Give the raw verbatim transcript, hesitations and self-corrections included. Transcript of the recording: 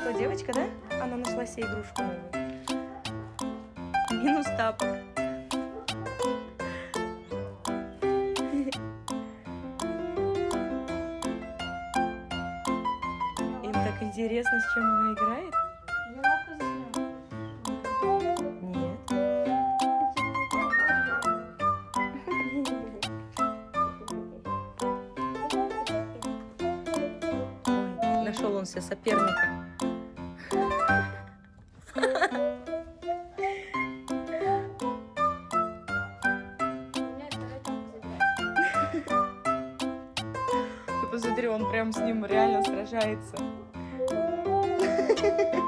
Что, девочка, да? Она нашла себе игрушку новую. Минус тапок. Им так интересно, с чем она играет? Нет. Ой, нашел он себе соперника. Ты посмотри, он прям с ним реально сражается.